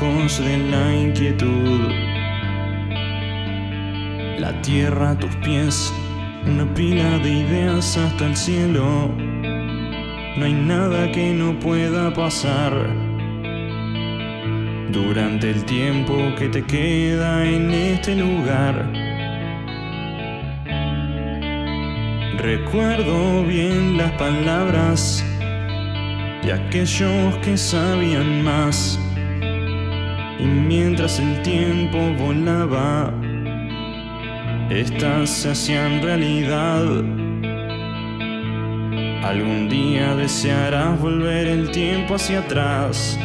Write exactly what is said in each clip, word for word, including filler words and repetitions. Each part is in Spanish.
ojos de la inquietud. La tierra a tus pies, una pila de ideas hasta el cielo. No hay nada que no pueda pasar durante el tiempo que te queda en este lugar. Recuerdo bien las palabras de aquellos que sabían más, y mientras el tiempo volaba, estas se hacían realidad. Algún día desearás volver el tiempo hacia atrás.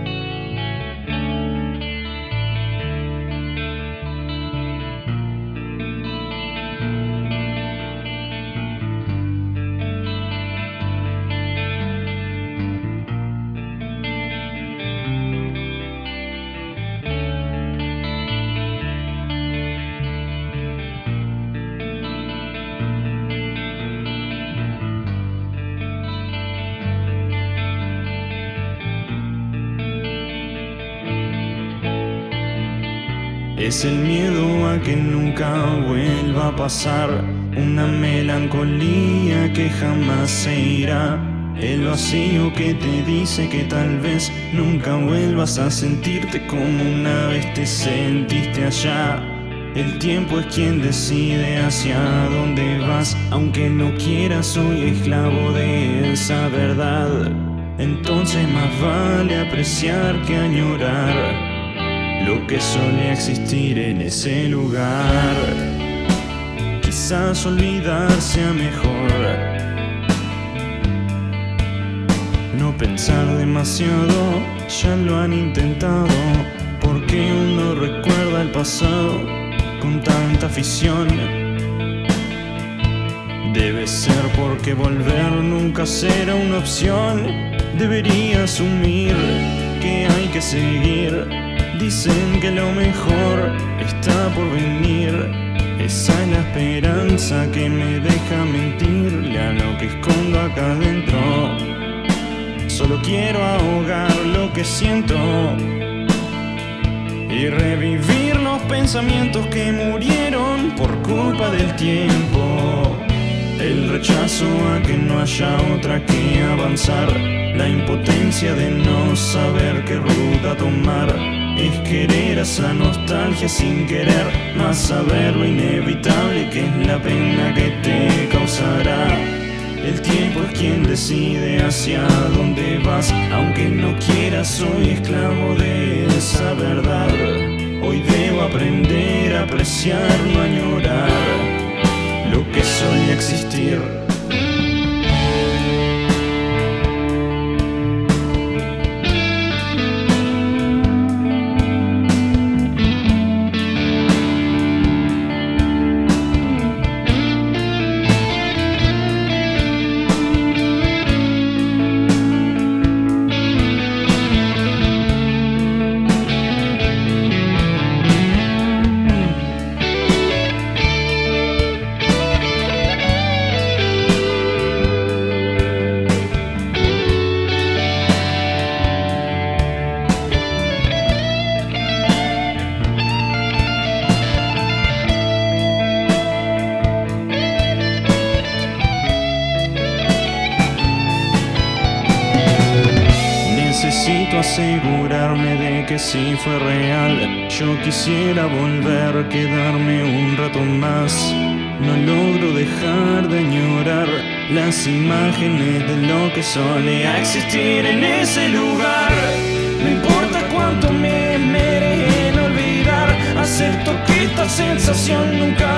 Es el miedo a que nunca vuelva a pasar, una melancolía que jamás se irá, el vacío que te dice que tal vez nunca vuelvas a sentirte como una vez te sentiste allá. El tiempo es quien decide hacia dónde vas, aunque no quieras, soy esclavo de esa verdad. Entonces más vale apreciar que añorar lo que solía existir en ese lugar. Quizás olvidar sea mejor, no pensar demasiado, ya lo han intentado. Porque uno recuerda el pasado con tanta afición. Debe ser porque volver nunca será una opción. Debería asumir que hay que seguir. Dicen que lo mejor está por venir. Esa es la esperanza que me deja mentirle a lo que escondo acá adentro. Solo quiero ahogar lo que siento y revivir los pensamientos que murieron por culpa del tiempo. El rechazo a que no haya otra que avanzar, la impotencia de no saber qué ruta tomar. Es querer esa nostalgia sin querer, más saber lo inevitable que es la pena que te causará. El tiempo es quien decide hacia dónde vas, aunque no quieras, soy esclavo de esa verdad. Hoy debo aprender a apreciar, no añorar lo que solía existir. Necesito asegurarme de que sí fue real. Yo quisiera volver, quedarme un rato más. No logro dejar de añorar las imágenes de lo que solía existir en ese lugar. No importa cuánto me esmere en olvidar, acepto que esta sensación nunca